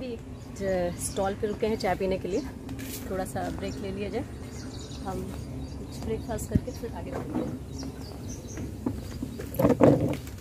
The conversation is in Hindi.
फाइनली एक स्टॉल पे रुके हैं चाय पीने के लिए। थोड़ा सा ब्रेक ले लिया जाए, हम कुछ ब्रेकफास्ट करके फिर आगे बढ़ेंगे।